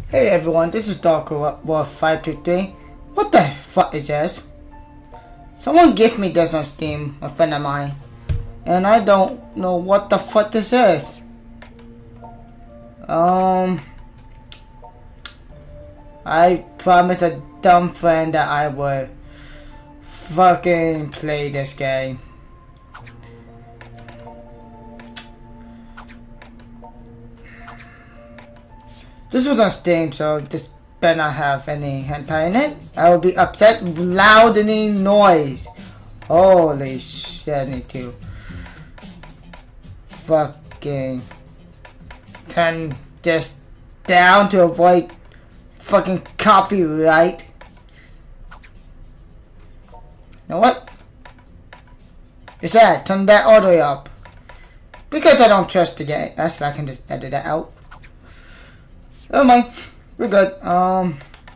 Hey everyone, this is Dark Wolf 523. What the fuck is this? Someone gave me this on Steam, a friend of mine. And I don't know what the fuck this is. I promised a dumb friend that I would fucking play this game. This was on Steam, so this better not have any hentai in it. I will be upset with loudening noise. Holy shit, I need to fucking turn this down to avoid fucking copyright. You know what? It's that, turn that all the way up. Because I don't trust the game. That's I can just edit that out. Oh my, we're good. Can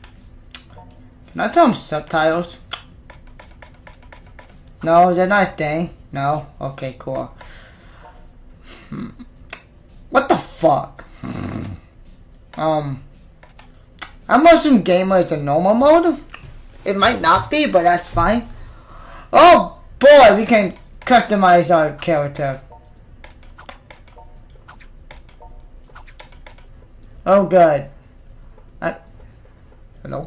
I tell them subtitles? No, they're not a thing. No? Okay, cool. What the fuck? I'm watching gamer is a normal mode. It might not be, but that's fine. Oh boy, we can customize our character. Oh good. Hello?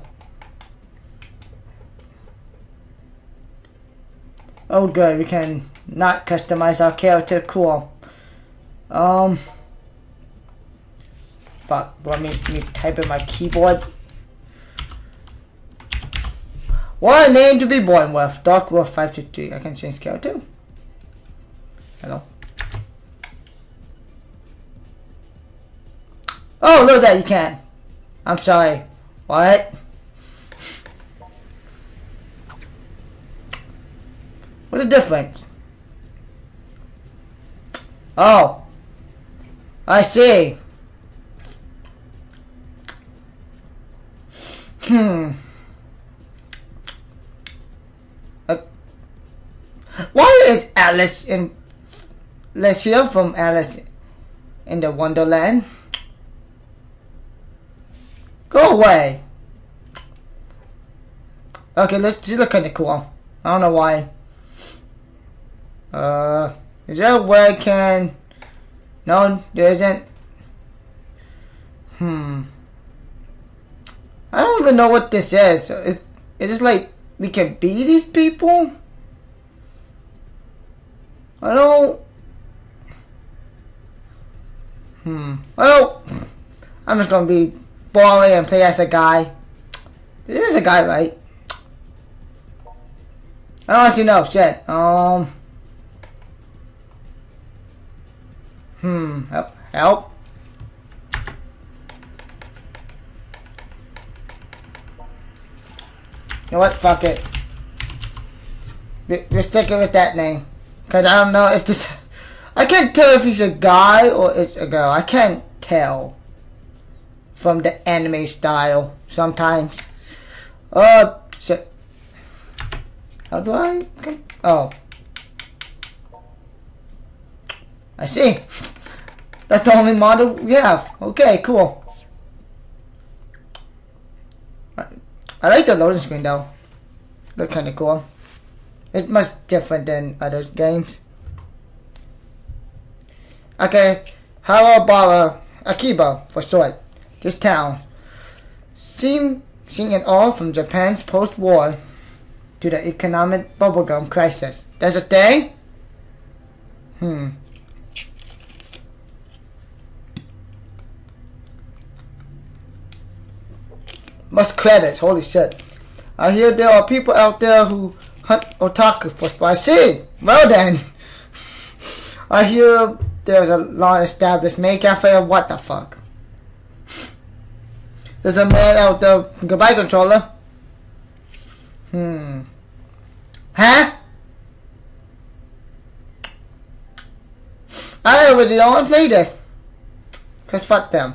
Oh good, we can not customize our character. Cool. Fuck, let me type in my keyboard. What a name to be born with. Dark Wolf 523. I can change character. Hello? Oh, look at that, you can. I'm sorry. What? What's the difference? Oh. I see. Why is Alice in Lesia from Alice in the Wonderland? Go away. Okay, let's look kinda cool. I don't know why. Is there a way I can... No, there isn't. I don't even know what this is. It's just like we can beat these people? I don't... Well, I'm just gonna be boring and play as a guy. This is a guy, right? I don't honestly know. Shit. Help. You know what? Fuck it. We're sticking with that name. Cause I don't know if this... I can't tell if he's a guy or it's a girl. I can't tell. From the anime style. Sometimes. Oh, shit. How do I... Oh. I see. That's the only model we have. Okay, cool. I like the loading screen though. Look kinda cool. It's much different than other games. Okay, how about Akiba for short? This town. Seeing it all from Japan's post-war to the economic bubblegum crisis. That's a thing? Must credits, holy shit. I hear there are people out there who hunt otaku for spicy. Well then. I hear there's a long established maid cafe. What the fuck? There's a man out there. Goodbye, controller. Huh? I already don't want to play this. Cause fuck them.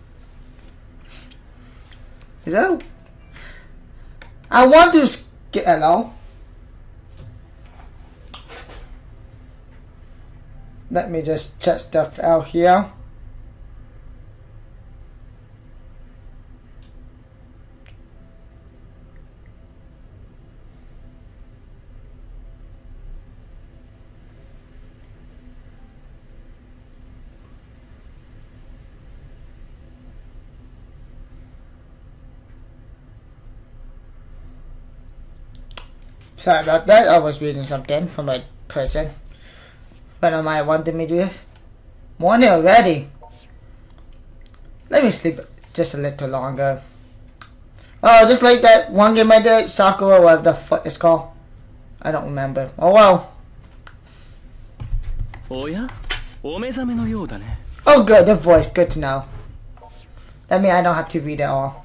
Is that? I want to get hello. Let me just check stuff out here. Sorry about that. I was reading something from a person. Friend of mine wanted me to do this. Morning already. Let me sleep just a little longer. Oh, just like that one game I did, Sakura, whatever the fuck it's called. I don't remember. Oh well. Oh good, the voice, good to know. That means I don't have to read it all.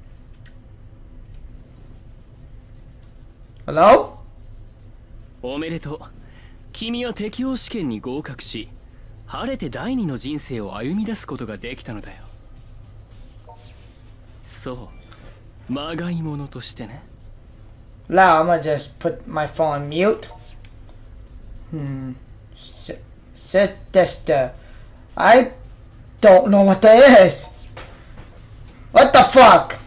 Hello? おめでとう。君は適応試験に合格し、晴れて第二の人生を歩み出すことができたのだよ。そう、まがいものとしてね。 Now I'm gonna just put my phone on mute. Synthister. I don't know what that is. What the fuck?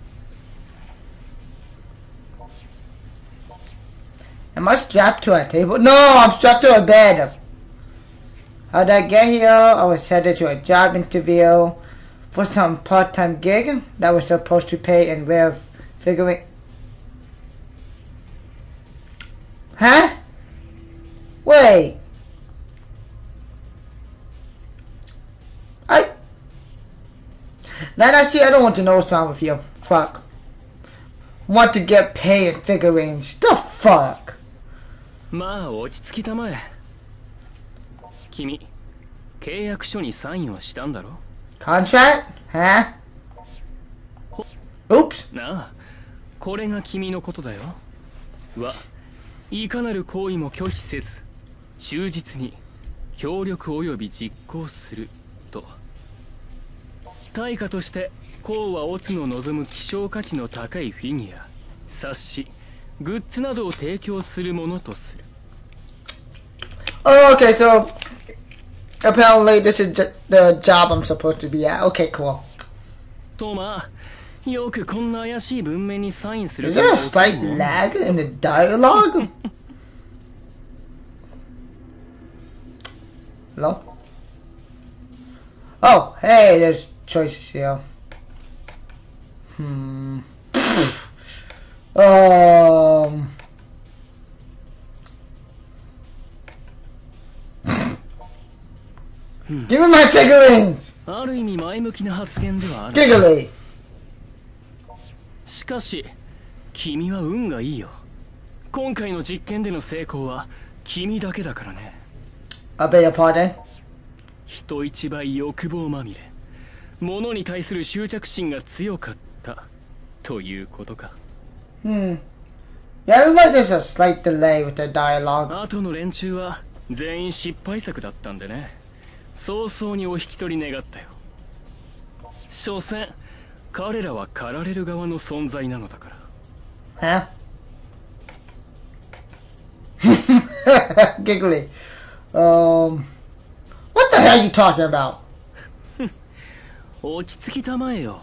Am I strapped to a table? No, I'm strapped to a bed. How did I get here? I was headed to a job interview for some part-time gig that was supposed to pay in rare figurine. Huh? Wait. Nanashi, I don't want to know what's wrong with you. Fuck. Want to get paid in figurines. The fuck? まあ落ち着きたまえ。君、契約書にサインはしたんだろ？ Contract? Huh? Oops. なあ、これが君のことだよ。いかなる行為も拒否せず、忠実に協力及び実行すると。対価としてこうはオツの望む希少価値の高いフィギュア、冊子、グッズなどを提供するものとする。 Oh, okay, so apparently this is the job I'm supposed to be at. Okay, cool. とまあ、よくこんな怪しい文面にサインする。 Is there a slight lag in the dialogue? Hello? Oh, hey, there's choices here. Give me my figurines! ある意味前向きな発言ではある。 Giggly! しかし、君は運がいいよ。今回の実験での成功は君だけだからね。 I beg your pardon? 人一倍欲望まみれ。物に対する執着心が強かったということか。 Yeah, it looks like there's a slight delay with the dialogue. 後の連中は全員失敗作だったんでね。早々にお引き取り願ったよ。所詮彼らは狩られる側の存在なのだから。 Huh? Giggly. What the hell are you talking about? 落ち着きたまえよ。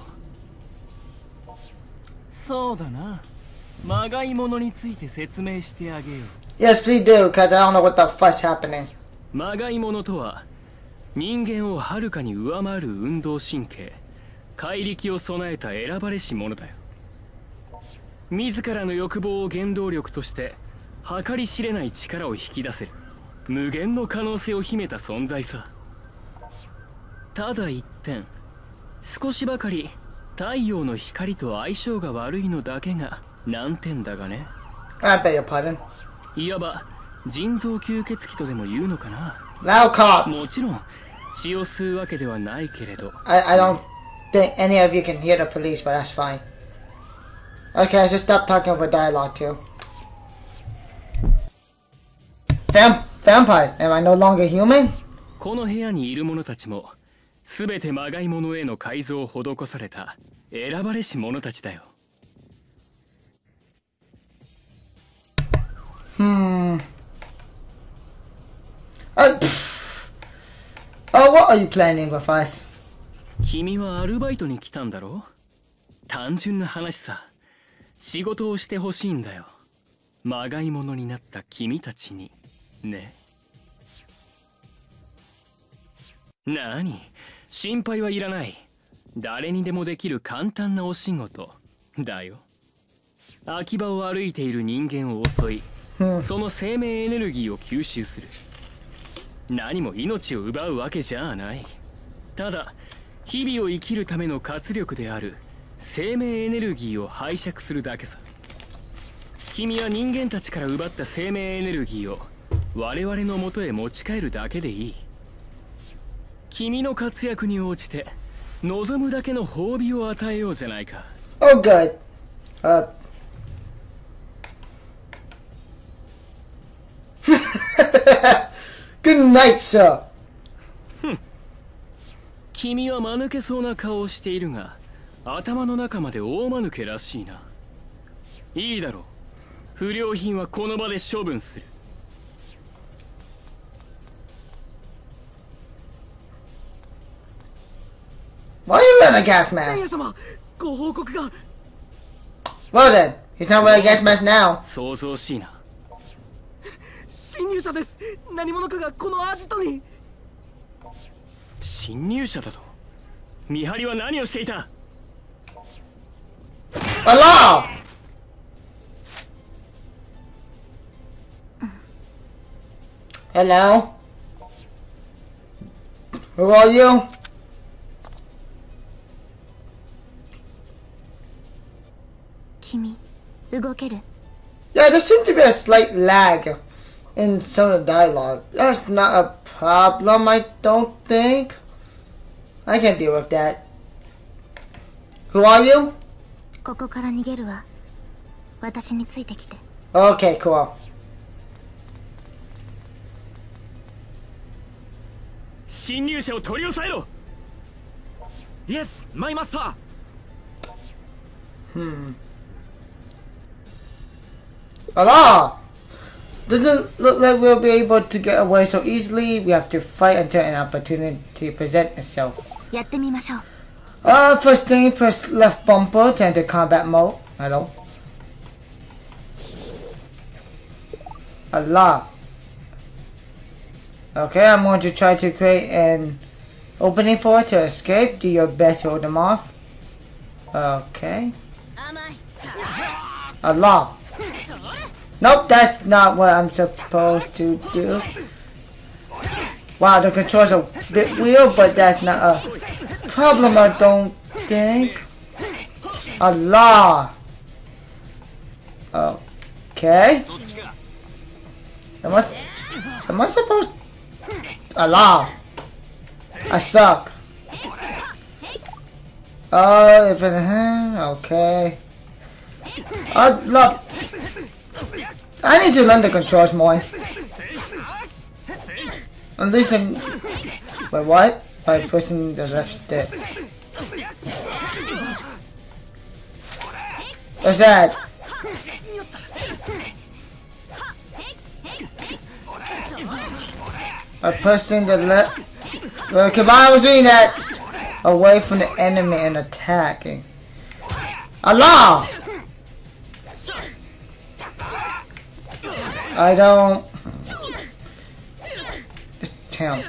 そうだな。まがいものについて説明してあげよう。 Yes, please do, because I don't know what the fuck's happening. まがいものとは、人間をはるかに上回る運動神経、怪力を備えた選ばれし者だよ。自らの欲望を原動力として計り知れない力を引き出せる無限の可能性を秘めた存在さ。ただ一点、少しばかり太陽の光と相性が悪いのだけが難点だがね。 I beg your pardon. いわば腎臓吸血鬼とでも言うのかな。 Loud cops. もちろん血を吸うわけではないけれど。 I don't think any of you can hear the police, but that's fine. Okay, I just stop talking over dialogue too. Vampire, am I no longer human? この部屋にいる者たちもすべてまがいものへの改造を施された選ばれし者たちだよ。 What are you planning with us? 君はアルバイトに来たんだろ？単純な話さ。仕事をしてほしいんだよ。まがいものになった君たちにね。なに、心配はいらない。誰にでもできる簡単なお仕事だよ。 秋葉を歩いている人間を襲い、その生命エネルギーを吸収する。何も命を奪うわけじゃない。ただ日々を生きるための活力である生命エネルギーを拝借するだけさ。君は人間たちから奪った生命エネルギーを我々の元へ持ち帰るだけでいい。君の活躍に応じて望むだけの褒美を与えようじゃないか。 Oh, good. Good night, sir. 君は間抜けそうな顔をしているが、頭の中まで大間抜けらしいな。いいだろう。不良品はこの場で処分する。 Why are you wearing a gas mask? ご報告が。 Well then, he's not wearing a gas mask now. 想像しいな。 侵入者です。何者かがこのアジトに。 侵入者だと。見張りは何をしていた。 Allah! Hello? Who are you? Kimi, 動ける? Yeah, there seems to be a slight lag in some of the dialogue. That's not a problem, I don't think. I can deal with that. Who are you? ここから逃げるわ。私についてきて。 Okay, cool. 侵入者を取り押さえろ。 イエス、マイマスター。 Allah! Doesn't look like we'll be able to get away so easily. We have to fight until an opportunity presents itself. やってみましょう。 First thing, press left bumper to enter combat mode. Hello. Allah. Okay, I'm going to try to create an opening for it to escape. Do your best to hold them off. Okay. Allah. Nope, that's not what I'm supposed to do. Wow, the controls are a bit weird, but that's not a problem, I don't think. Allah. Okay. Am I supposed? Allah. I suck. If it, okay. Allah. I need to learn the controls more. At least in... Wait, what? By pushing the left stick. What's that? By pushing the left... Okay, but I was doing that away from the enemy and attacking. Allah! I don't... Damn.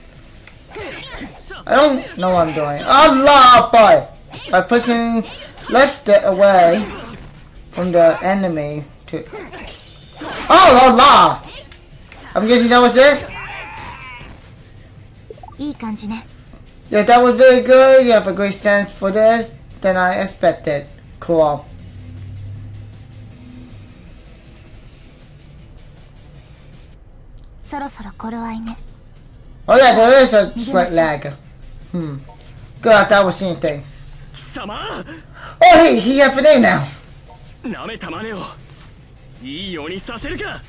I don't know what I'm doing. Allah, boy! By pushing left stick away from the enemy to... Oh, Allah! I'm guessing that was it? いい感じね。 Yeah, that was very good. You have a great stance for this than I expected. Cool. そろそろ頃合いね。 Oh yeah, there is a slight lag. Good, I thought I was seeing things. 貴様 Oh, hey, he has a name now. なめたまねをいいようにさせるか。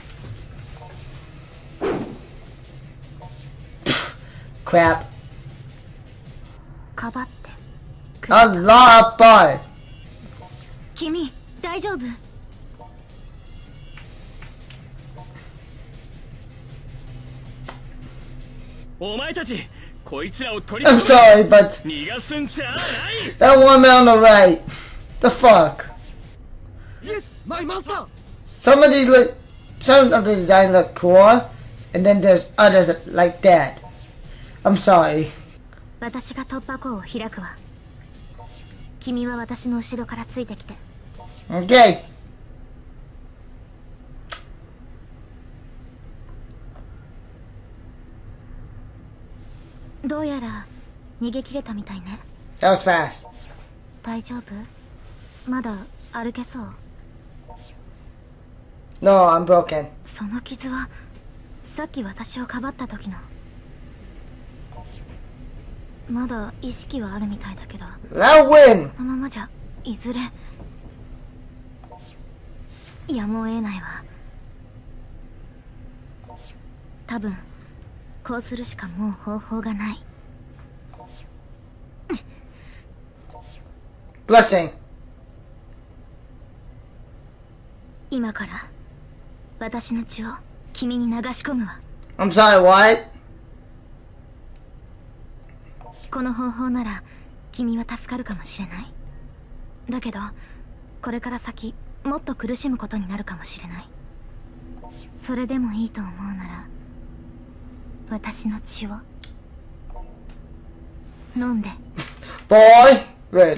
Crap. かばってくれ。 Allah, boy. 君、大丈夫？ お前たちこいつらを取り I'm sorry, but 逃がすんじゃない。 that one man on the right. The fuck? イエス、マイマスター。 Some of these look, some of the designs look cool, and then there's others like that. I'm sorry. 私が突破口を開くわ。君は私の後ろからついてきて。 Okay. どうやら逃げ切れたみたいね。 That was fast. 大丈夫？まだ歩けそう？ No, I'm broken. その傷はさっき私をかばった時の。まだ意識はあるみたいだけど、 I'll win. このままじゃいずれやむを得ないわ。多分こうするしかもう方法がない。 Blessing. 今から私の血を君に流し込むわ。 I'm sorry, what? この方法なら君は助かるかもしれない。だけどこれから先もっと苦しむことになるかもしれない。それでもいいと思うなら私の血を飲んで。 Boy. Wait,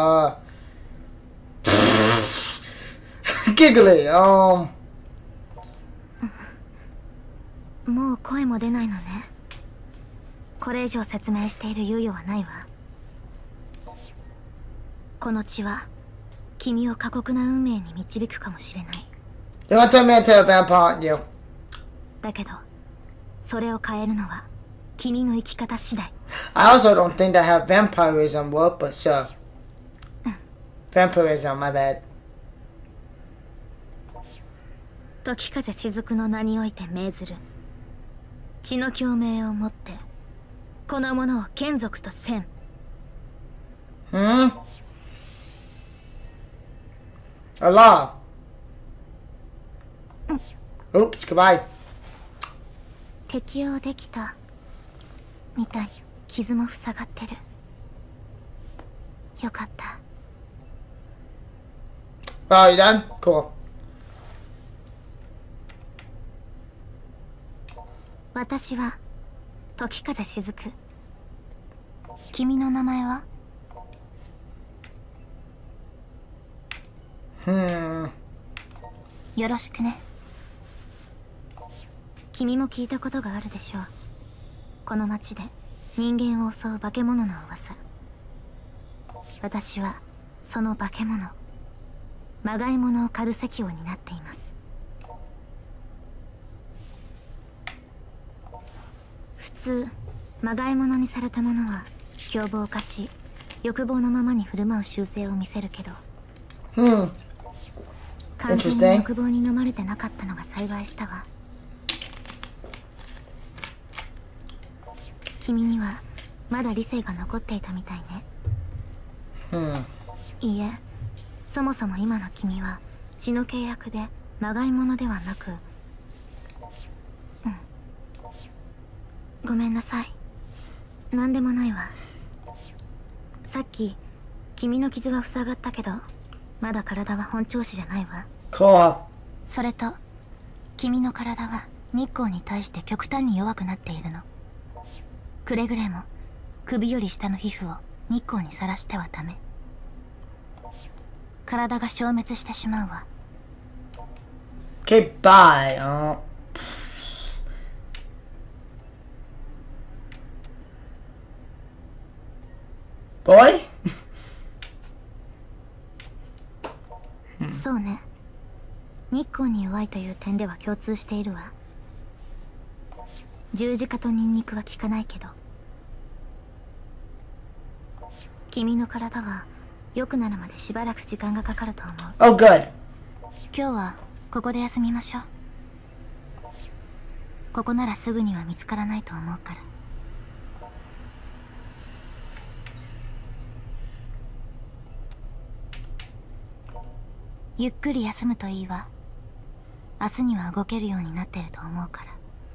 Giggly, もう声も出ないのね。これ以上説明している猶予はないわ。この血は君を過酷な運命に導くかもしれない。 You want to turn me into a vampire, aren't you? だけどそれを変えるのは君の生き方次第。 I also don't think that have vampirism work, but sure. Vampirism, my bad. 時風雫の名において命ずる。血の共鳴をもってこの者を眷属とせん。 Allah. Oops, goodbye. 適応できたみたい。傷も塞がってる。よかった。 Oh, you done? Cool. 私は時風雫。君の名前は？ よろしくね。君も聞いたことがあるでしょう。この町で人間を襲う化け物の噂。私はその化け物、まがいものを狩る責を担っています。普通まがいものにされた者は凶暴化し欲望のままに振る舞う習性を見せるけど、完全に欲望に飲まれてなかったのが幸いしたわ。君にはまだ理性が残っていたみたいね。いいえ、そもそも今の君は血の契約でまがいものではなく、ごめんなさい。なんでもないわ。さっき君の傷は塞がったけどまだ体は本調子じゃないわ。 Cool. それと君の体は日光に対して極端に弱くなっているの。くれぐれも首より下の皮膚を日光にさらしてはダメ。体が消滅してしまうわ。 Okay, bye. Boy? そうね。日光に弱いという点では共通しているわ。十字架とニンニクは効かないけど、君の体は良くなるまでしばらく時間がかかると思う。 Oh, good. 今日はここで休みましょう。ここならすぐには見つからないと思うから。ゆっくり休むといいわ。明日には動けるようになってると思うから。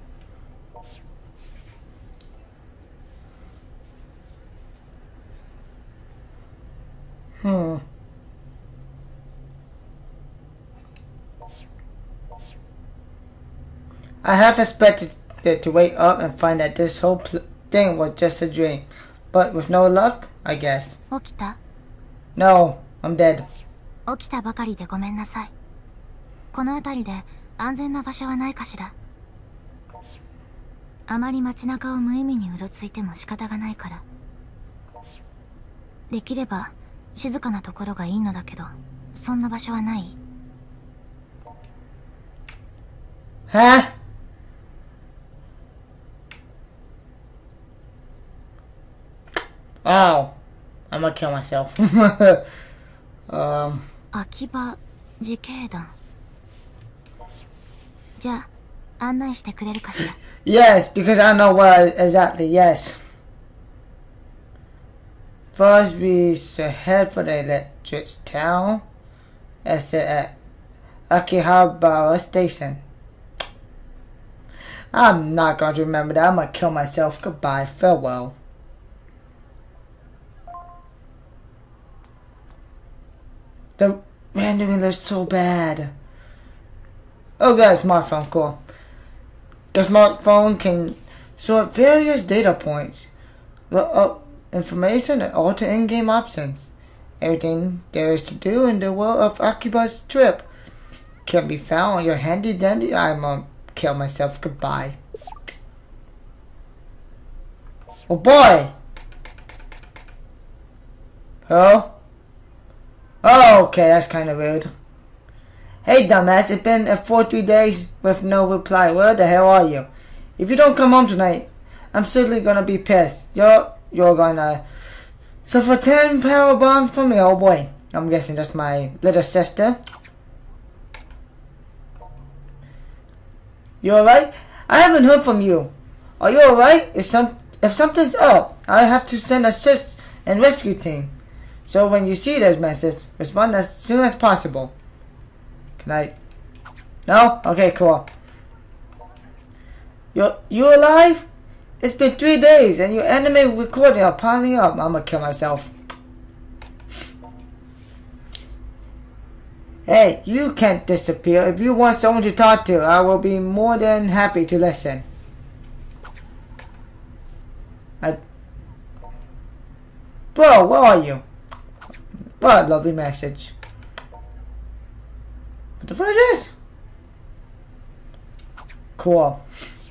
I half expected to wake up and find that this whole thing was just a dream. But with no luck, I guess. 起きた？ No, I'm dead. 起きたばかりでごめんなさい。この辺りで安全な場所はないかしら？ あまり街中を無意味にうろついても仕方がないから。できれば静かなところがいいのだけど、そんな場所はない？ Huh? Oh, I'm gonna kill myself. Akiba 自警団。じゃあ案内してくれるかしら。 Yes, because I know where exactly. Yes. First, we should head for the electric town. Exit at Akihabara Station. I'm not going to remember that. I'm going to kill myself. Goodbye. Farewell. The rendering looks so bad. Oh, got a smartphone. Cool. The smartphone can sort various data points, look up information, and alter in-game options. Everything there is to do in the world of Akiba's trip can be found on your handy dandy. I'm gonna kill myself. Goodbye. Oh boy! Oh? Oh, okay, that's kind of rude. Hey dumbass, it's been 43 days with no reply. Where the hell are you? If you don't come home tonight, I'm certainly gonna be pissed. You're gonna suffer 10 power bombs from me. Oh boy. I'm guessing that's my little sister. You alright? I haven't heard from you. Are you alright? If something's up, I'll have to send a search and rescue team. So when you see this message, respond as soon as possible. Can I? No? Okay, cool. You alive? It's been 3 days and your anime recording are piling up. I'm gonna kill myself. Hey, you can't disappear. If you want someone to talk to, I will be more than happy to listen. Bro, where are you? What a lovely message. What the fuck is this? Cool.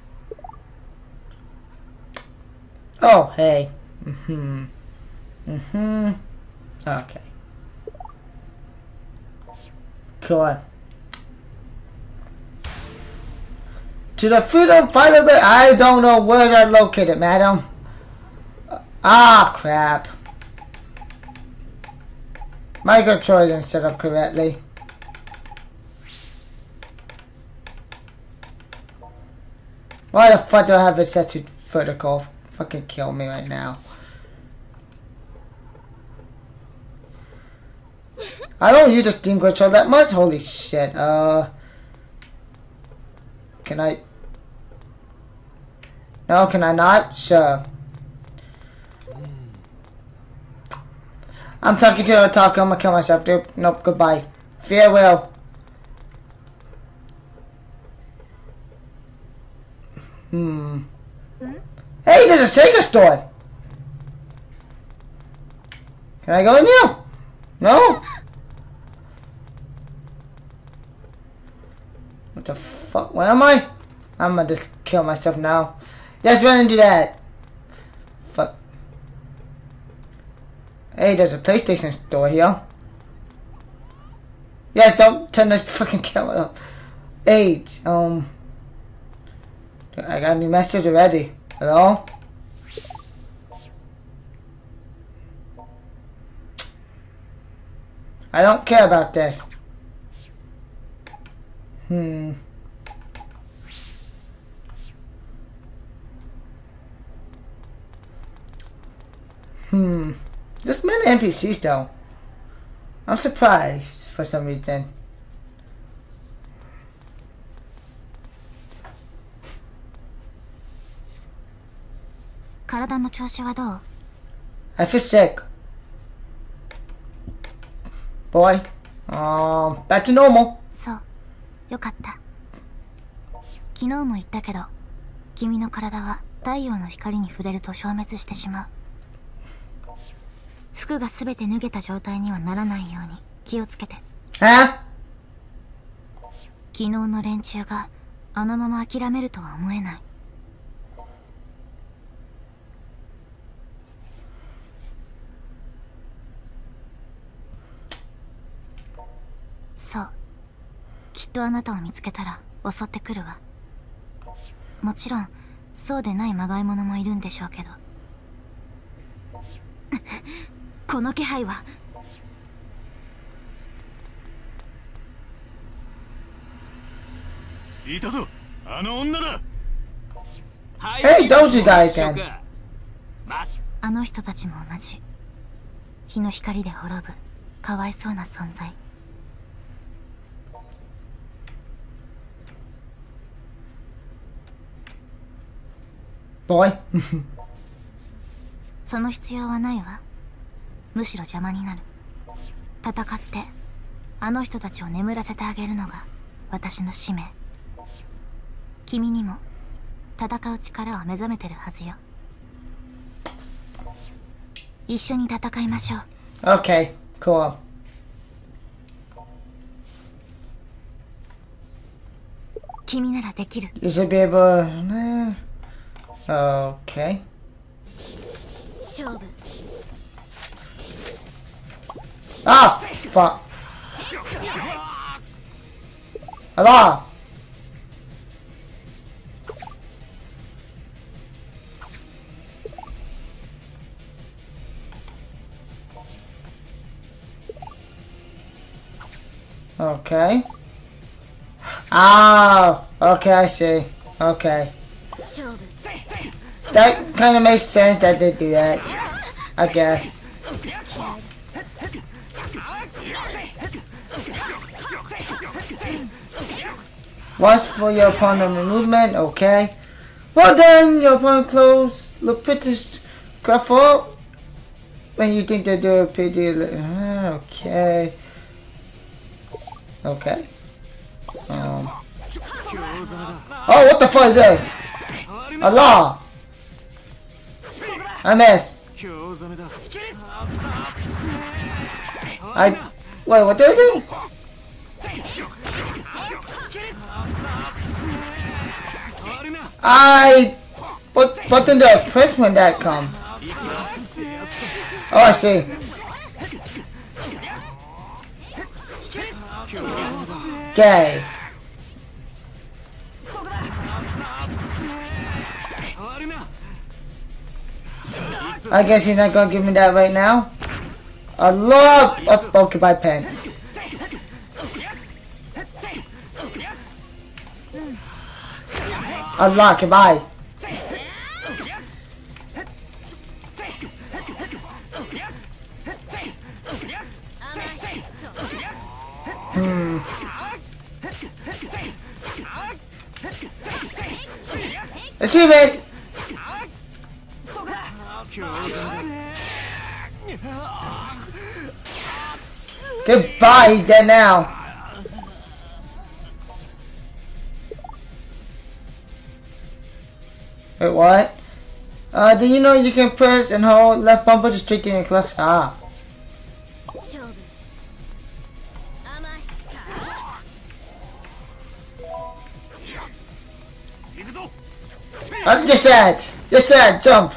Oh, hey. Okay. Cool. To the freedom fighter base. I don't know where that located, madam. Ah, crap. My controller isn't set up correctly. Why the fuck do I have it set to vertical? Fucking kill me right now. I don't use the Steam controller that much. Holy shit. Can I? No, can I not? Sure. I'm talking to the otaku. I'm gonna kill myself, dude. Nope, goodbye. Farewell. Hey, there's a Sega store. Can I go in here? No? What the fuck? Where am I? I'm gonna just kill myself now. Let's run into that. Fuck. Hey, there's a PlayStation store here. Yes, don't turn the fucking camera up. Age, I got a new message already. Hello? I don't care about this. There's many NPCs though. I'm surprised for some reason. I feel sick. Boy. Back to normal. そう、よかった。昨日も言ったけど、君の体は太陽の光に触れると消滅してしまう。服がすべて脱げた状態にはならないように気をつけて。 昨日の連中があのまま諦めるとは思えない。 とあなたを見つけたら襲ってくるわ。もちろんそうでないまがいものもいるんでしょうけどこの気配は。 いたぞ、あの女だ。 Hey, Doji guy again. あの人たちも同じ日の光で滅ぶかわいそうな存在。 Boy. その必要はないわ。むしろ邪魔になる。戦ってあの人たちを眠らせてあげるのが私の使命。君にも戦う力は目覚めてるはずよ。一緒に戦いましょう。 Okay, cool. 君ならできる。 You should be able. Okay. 勝負。 Ah, fuck. Allah. Okay. Ah, okay, I see. Okay. 勝負。 That kind of makes sense that they do that, I guess. Once for your opponent movement, okay. Well then, your opponent close, look pretty grapple. When you think they do a pretty, okay. Okay. Oh, what the fuck is this? Allah! I missed. Wait, what do I do? What button do I press when that come? Oh, I see. Okay. I guess you're not gonna give me that right now. A lot of Pokemon pens. Unlock, goodbye. Achievement! Goodbye, he's dead now. Wait, what? Do you know you can press and hold left bumper to straighten your clocks? Ah. Just said, jump.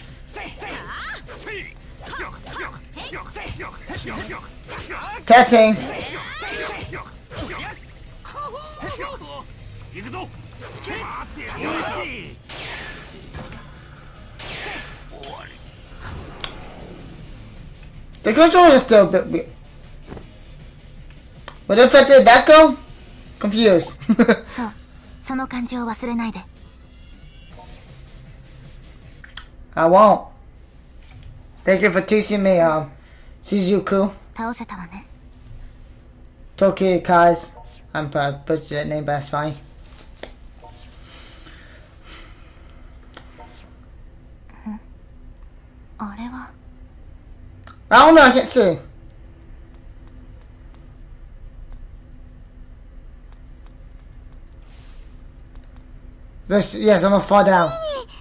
Tatting. The controller is still a bit weird. What if I did back go? Confused. そう、その感じを忘れないで。 I won't. Thank you for teaching me, Shizuku 倒せたわね。 Tokikaze. I'm probably butchered that name, but that's fine. I don't know, I can't see. Yes, I'm gonna fall down.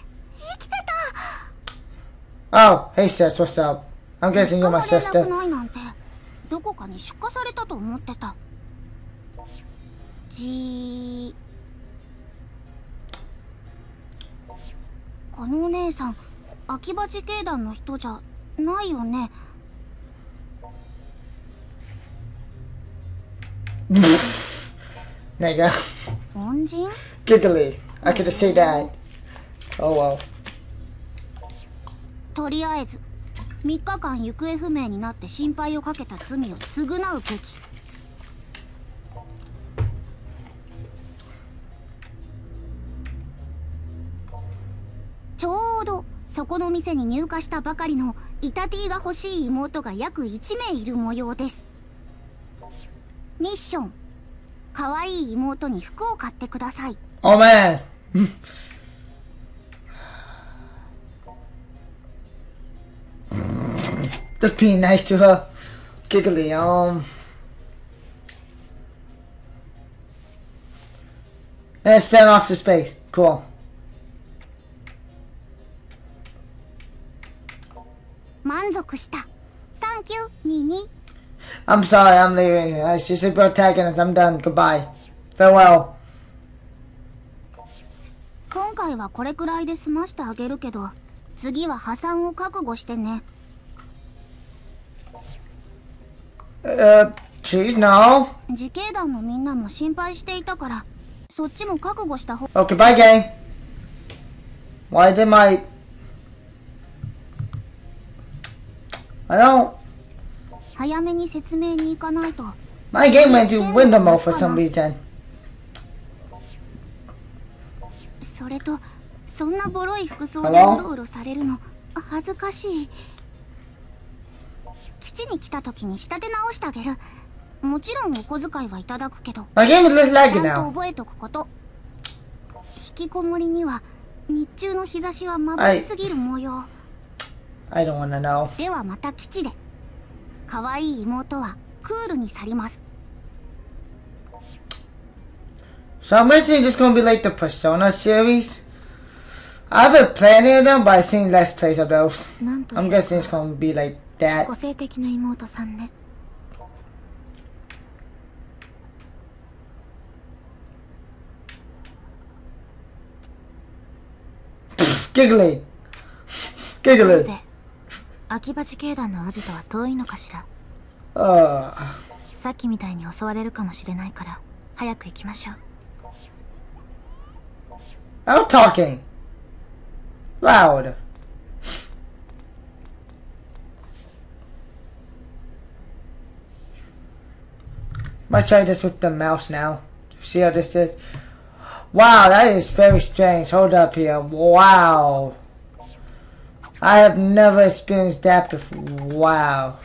Oh, hey sis, what's up? I'm guessing you're my sister. どこかに出荷されたと思ってた。このお姉さん、秋葉自警団の人じゃないよね。 There you go. 恩人 Giggly. I could have said that. Oh well. とりあえず3日間行方不明になって心配をかけた罪を償うべき。ちょうどそこの店に入荷したばかりのイタティが欲しい妹が約1名いる模様です。ミッション、可愛い妹に服を買ってください。 Oh man. Just being nice to her. Giggly. And stand off the space. Cool. 満足した。サンキュー、ニーニー。 I'm sorry, I'm leaving. It's just a protagonist. I'm done. Goodbye. Farewell. 今回はこれくらいで済ましてあげるけど、次は破産を覚悟してね。 Please no. 自警団のみんなも心配していたから、そっちも覚悟した方。 Okay, bye, gang. Why did my... I don't... 早めに説明に行かないと。 My game went to window mode for some reason. それと、そんなボロい服装でうろうろされるの恥ずかしい。基地に来た時に仕立て直してあげる。もちろんお小遣いはいただくけど、 My game is less ち laggy ゃんと now. 覚えとくこと。引きこもりには日中の日差しは眩しすぎる模様。 I don't wanna know. ではまた基地で。可愛い妹はクールに去ります。 So I'm guessing it's gonna be like the Persona series. I haven't played any of them, but I've seen less plays of those. なんと I'm guessing it's gonna be like that. 個性的な妹さんね。 Giggly. Giggly. で、秋葉自警団のアジトは遠いのかしら。さっきみたいに襲われるかもしれないから早く行きましょう。 I'm talking loud. Might try this with the mouse now. See how this is. Wow, that is very strange. Hold up here. Wow. I have never experienced that before. Wow.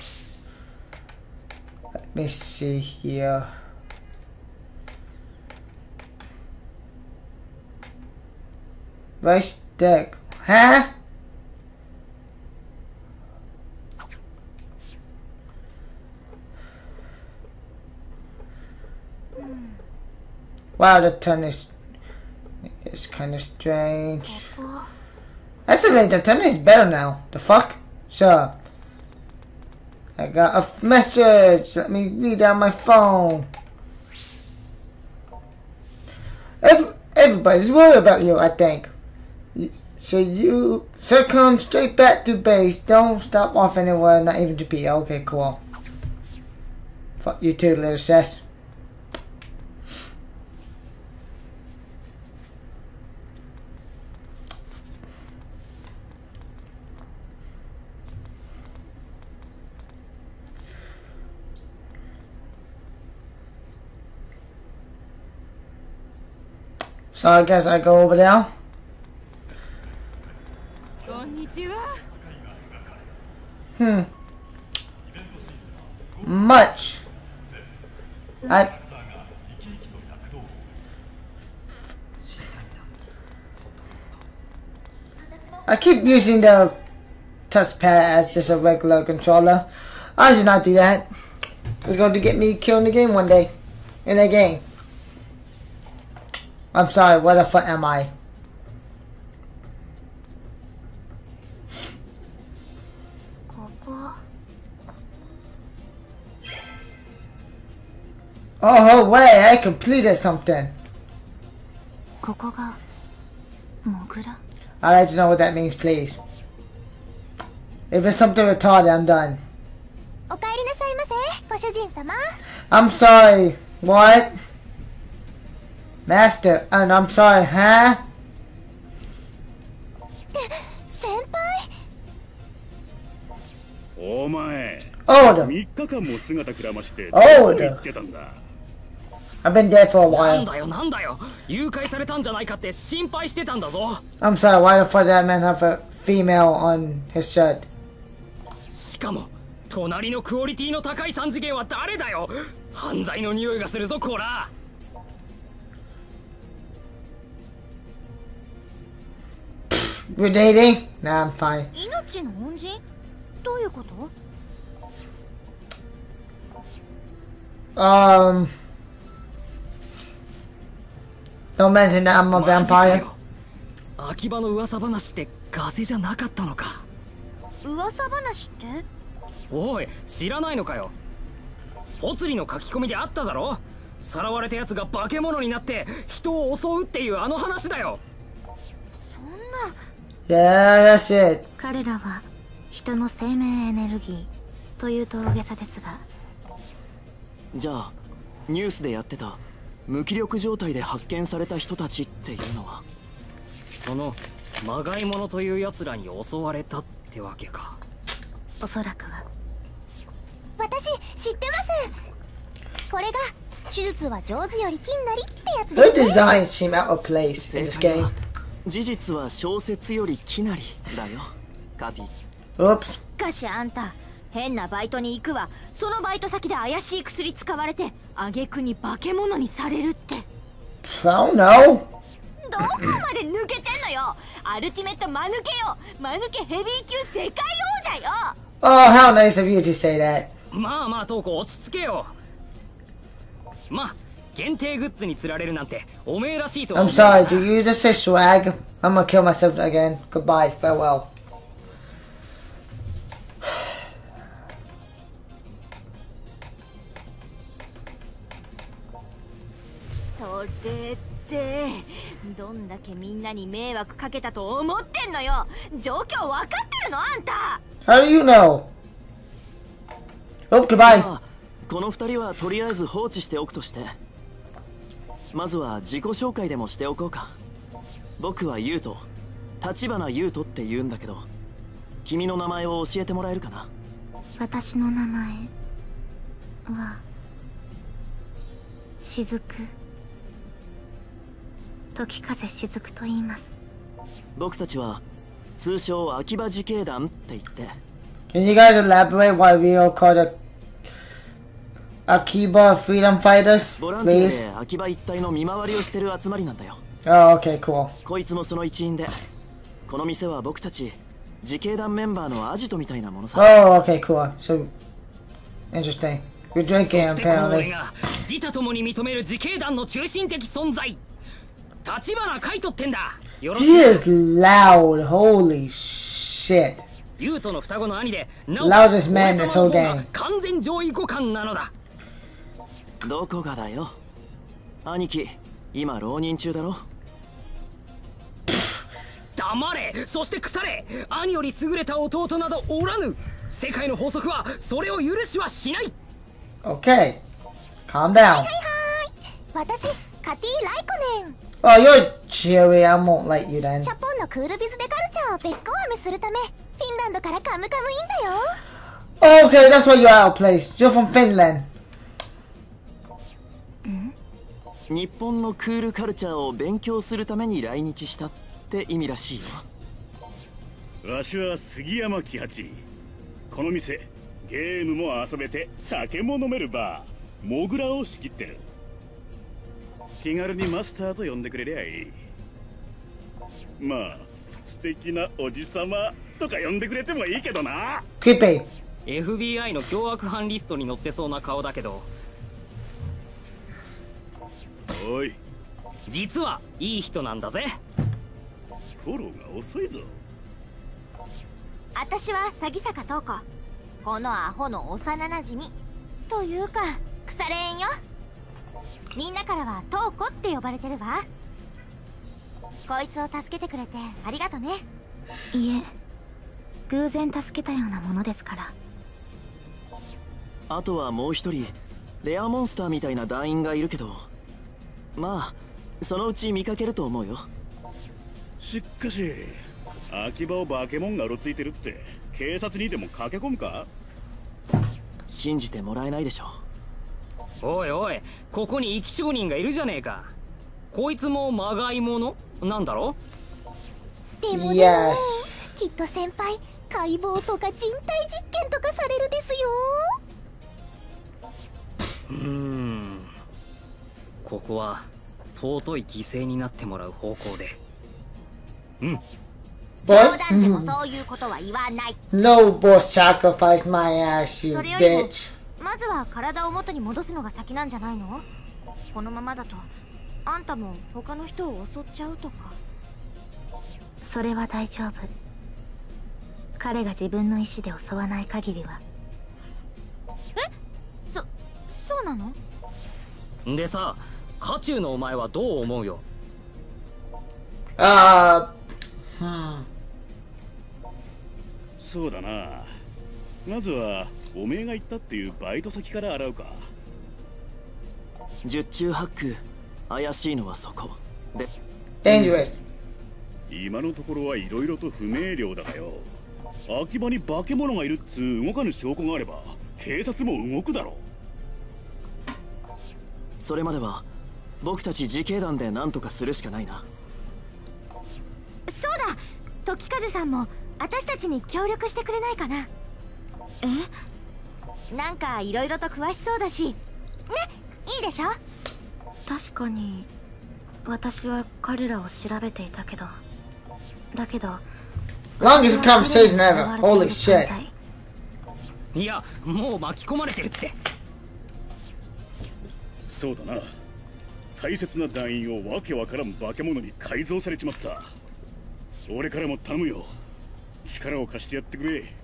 Let me see here. Right stick. Huh? Wow, the turn is kind of strange. Actually, the turn is better now. The fuck? Sure. I got a message. Let me read out my phone. Everybody's worried about you, I think. So come straight back to base. Don't stop off anywhere, not even to pee. Okay, cool. Fuck you too, little sis. So I guess I go over there. Much. I keep using the touchpad as just a regular controller. I should not do that. It's going to get me killed in the game one day. In a game. I'm sorry, what the fuck am I? Oh, wait, I completed something. I'd like to know what that means, please. If it's something retarded, I'm done. I'm sorry, what? Master, and I'm sorry, huh? 先輩。 お前 Older. 3日間も姿くらましておうどこに行ってたんだ。 I've been dead for a なん while. だよなんだよ、誘拐されたんじゃないかって心配してたんだぞ。 I'm sorry, why the fuck did that man have a female on his shirt? しかも隣のクオリティの高い3次元は誰だよ。犯罪の匂いがするぞこら。 We're dating? Nah, I'm fine. 命の恩人？どういうこと？ Don't mention that I'm a マジか vampire. よ。秋葉の噂話って風じゃなかったのか。 噂話って？ おい、知らないのかよ。ほつりの書き込みであっただろ。さらわれたやつが化け物になって人を襲うっていうあの話だよ。 そんな。 Yeah, that's it. 彼らは人の生命エネルギーというと大げさですが。 じゃあニュースでやってた無気力状態で発見された人たちっていうのは、 そのまがい物というやつらに襲われたってわけか。 おそらくは。私知ってます。これが手術は上手より金なりってやつ Her ですね。 designs seem out of place in this 正解 game. は事実は小説よりきなりだよカティ。 Oops. しかしあんた変なバイトに行くわ。そのバイト先で怪しい薬使われて挙句に化け物にされるって。 I don't know. どこまで抜けてんのよ。アルティメットマヌケよ。マヌケヘビー級世界王者よ。 Oh, how nice of you to say that. まあまあトーコ落ち着けよ。まあ限定グッズに釣られるなんておめえらしいとは I'm 思う。 sorry, did you just say swag? I'm gonna kill myself again. Goodbye, farewell. それってどんだけみんなに迷惑かけたと思ってんのよ。状況分かってるのあんた。 How do you know? Oh, goodbye. まあこの2人はとりあえず放置しておくとして、まずは自己紹介でもしておこうか。僕は優斗、立花優斗って言うんだけど、君の名前を教えてもらえるかな。 私の名前は雫、時風雫と言います。 僕たちは通称秋葉自警団って言って、 Can you guys elaborate why we all call it Akiba Freedom Fighters, ボランティア please? で秋葉一帯の見回りをしてる集まりなんだよ。 Oh, okay, cool. こいつもその一員で、この店は僕たち自警団メンバーのアジトみたいなものさ。 Oh, okay, cool. So, interesting. You're そ drinking, してこの俺 apparently. が自他ともに認める自警団の中心的存在、立花海斗ってんだ。よろし He く。 is loud. Holy shit. 優斗の双子の兄で、な Loudest man in this whole 俺様の方 game. が完全上位互換なのだ。 どこがだよ。兄貴、今浪人中だろ。 黙れ、そして腐れ。兄より優れた弟などおらぬ。世界の法則はそれを許しはしない。 Okay. Calm down. 私カティ・ライコネン。 Oh, you're cheery. I won't let you then. ジャポンのクールビズでカルチャーをべっこう飴するためフィンランドからカムカムインだよ。 Okay, that's why you're out of place. You're from Finland. 日本のクールカルチャーを勉強するために来日したって意味らしいよ。 わしは杉山喜八。この店ゲームも遊べて酒も飲めるバーモグラを仕切ってる。気軽にマスターと呼んでくれりゃいい。まあ素敵なおじさまとか呼んでくれてもいいけどな。 Creepy. FBI の凶悪犯リストに載ってそうな顔だけど、 おい、 実はいい人なんだぜ。 フォローが遅いぞ。 私は詐欺坂東子。このアホの幼なじみというか腐れ縁よ。みんなからは東子って呼ばれてるわ。こいつを助けてくれてありがとね。いえ、偶然助けたようなものですから。 あとはもう一人レアモンスターみたいな団員がいるけど、まあそのうち見かけると思うよ。 しかし秋葉をバケモンがうろついてるって警察にでも駆け込むか？ 信じてもらえないでしょ。 おいおい、ここに生き証人がいるじゃねえか。こいつもまがいものなんだろ？ でも Yes. きっと先輩解剖とか人体実験とかされるですよ。 ここは尊い犠牲になってもらう方向で。 冗 What? 談でもそういうことは言わない。 No more sacrifice my ass, you それよりも bitch. まずは体を元に戻すのが先なんじゃないの？このままだとあんたも他の人を襲っちゃうとか。それは大丈夫。彼が自分の意志で襲わない限りは。そうなの？ でさ、渦中のお前はどう思うよ？ そうだな。まずはおめえが言ったっていうバイト先から洗うか。 十中八九怪しいのはそこで。 Dangerous. 今のところはいろいろと不明瞭だがよ。秋葉に化け物がいるっつう動かぬ証拠があれば警察も動くだろう。 それまでは僕たち自警団で何とかするしかないな。 そうだ、時風さんも私たちに協力してくれないかな。なんかいろいろと詳しそうだしね、いいでしょ。確かに私は彼らを調べていたけど、だけど Longest conversation ever. Holy shit. いや、もう巻き込まれてるって。 そうだな。大切な団員をわけわからん化け物に改造されちまった。俺からも頼むよ。力を貸してやってくれ。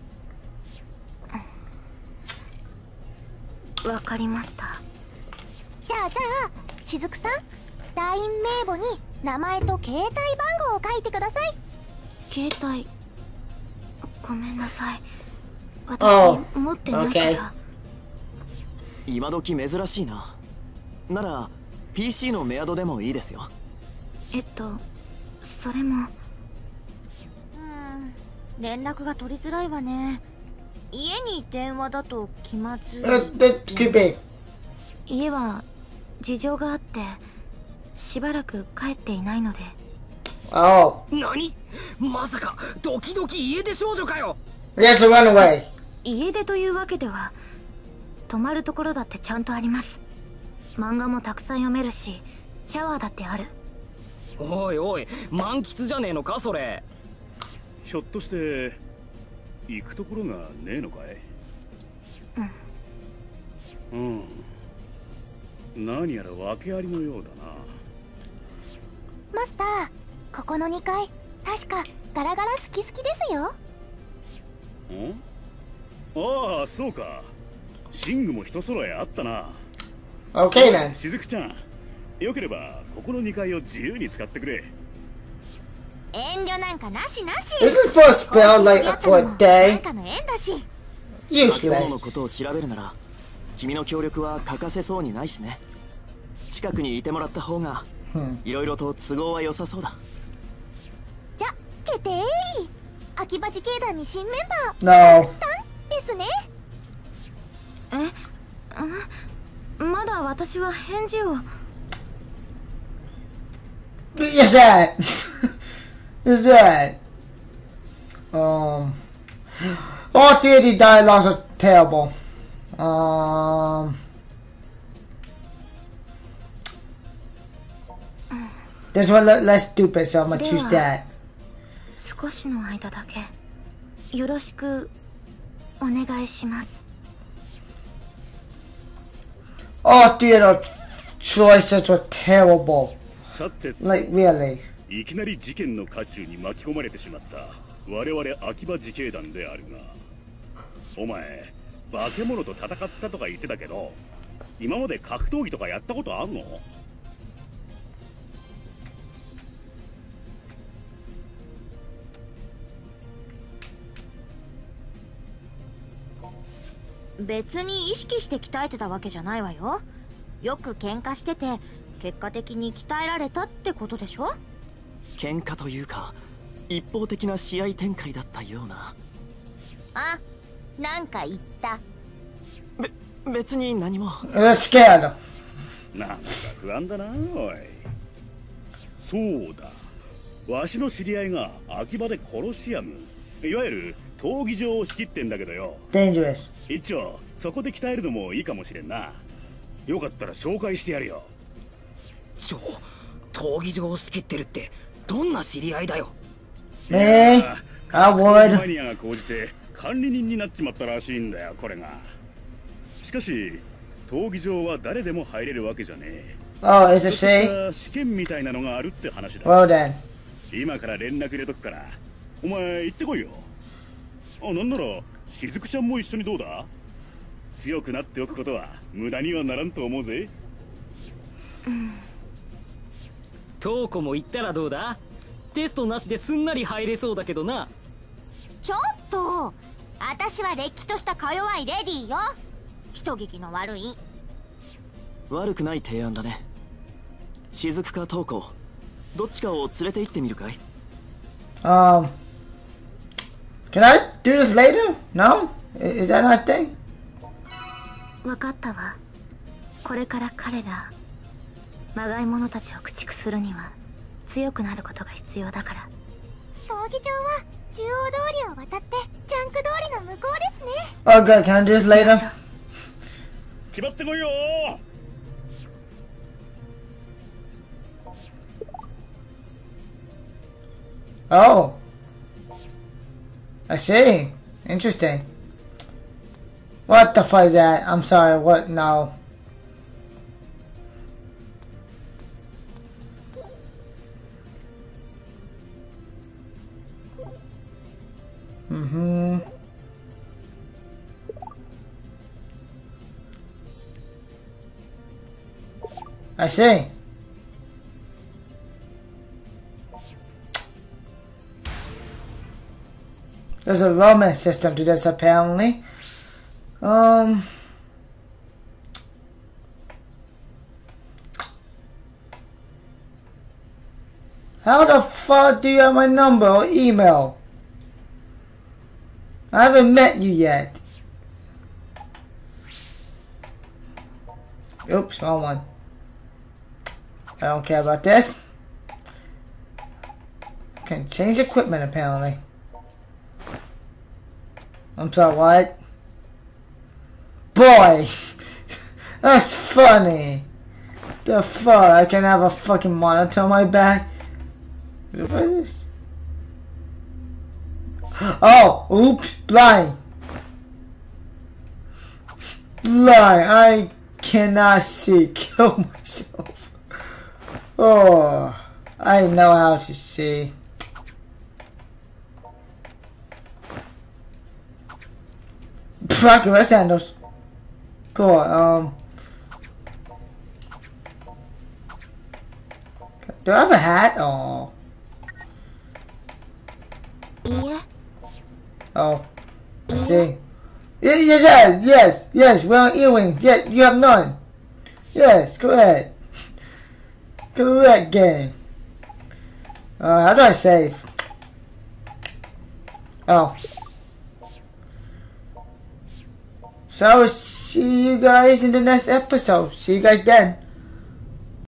わかりました。じゃあ雫さん、団員名簿に名前と携帯番号を書いてください。携帯、ごめんなさい、私持ってないから。 今時珍しいな。なら PC のメアドでもいいですよ。 それも連絡が取りづらいわね。家に電話だと気まずい。 That could be. 家は事情があってしばらく帰っていないので。 Oh. 何？まさかドキドキ家出少女かよ。 Yes, run away. 家出というわけでは、泊まるところだってちゃんとあります。漫画もたくさん読めるし、シャワーだってある。 おいおい、満喫じゃねえのかそれ。 ひょっとして行くところがねえのかい？何やら訳ありのようだな。 マスター、ここの2階確かガラガラ好きですよ。 ああ、そうか。寝具も一揃えあったな。 Okay then. しずくちゃん、よければここの2階を自由に使ってくれ。 遠慮なんかなしなし。 Isn't for a spell like for a な day? んかの縁だし。 化け物 Useless. のことを調べるなら君の協力は欠かせそうにないしね。近くにいてもらった方がいろいろと都合は良さそうだ。 じゃ決定。秋葉自警団に新メンバー No. ですね。まだ私は返事を。 Yes, that. Is that? All three of the dialogues are terrible. This one less stupid, so I'm gonna choose that. 少しの間だけよろしくお願いします。 All three of the choices were terrible. さて、 Like really. いきなり事件の渦中に巻き込まれてしまった我々秋葉自警団であるが、お前化け物と戦ったとか言ってたけど、今まで格闘技とかやったことあんの？ 別に意識して鍛えてたわけじゃないわよ。よく喧嘩してて結果的に鍛えられたってことでしょ。 喧嘩というか一方的な試合展開だったような。 あ、なんか言った。 別に何も。 You're scared. なんか不安だな、おい。そうだ。わしの知り合いが秋葉でコロシアム、いわゆる闘技場を仕切ってんだけどよ。 Dangerous. 一応そこで鍛えるのもいいかもしれんな。よかったら紹介してやるよ。 闘技場を仕切ってるってどんな知り合いだよ。 Me? I マ would. ニアが高じて管理人になっちまったらしいんだよ、これが。しかし闘技場は誰でも入れるわけじゃねえ。 Oh, is it she? 試験みたいなのがあるって話だ。 Well then. 今から連絡入れとくから、お前行ってこいよ。あ、なんならしずくちゃんも一緒にどうだ。強くなっておくことは無駄にはならんと思うぜ。 トウコも行ったらどうだ。テストなしですんなり入れそうだけどな。 ちょっと、私はれっきとしたか弱いレディーよ。人聞きの悪い。 悪くない提案だね。雫かトウコ、どっちかを連れて行ってみるかい。 Can I do this later? No? Is that not a thing? わかったわ。これから彼らまがい者たちを駆逐するには強くなることが必要だから。 闘技場は中央通りを渡ってジャンク通りの向こうですね。 Oh good, can I do this later? 決まってこいよ。 Oh. I see. Interesting. What the fuck is that? I'm sorry, what? No. I see. There's a romance system to this apparently. How the fuck do you have my number or email? I haven't met you yet. Oops, wrong one. I don't care about this. Can change equipment apparently. I'm sorry, what? Boy! That's funny! The fuck? I can have a fucking monitor on my back? What is this? Oh! Oops! Blind! Blind! I cannot see. Kill myself. Oh! I know how to see. Fucking red sandals. Cool. Do I have a hat? Oh. Yeah. Oh. I see. Yes. Wearing earrings. Yes, you have none. Yes, correct. Correct game. How do I save? Oh. So I will see you guys in the next episode. See you guys then.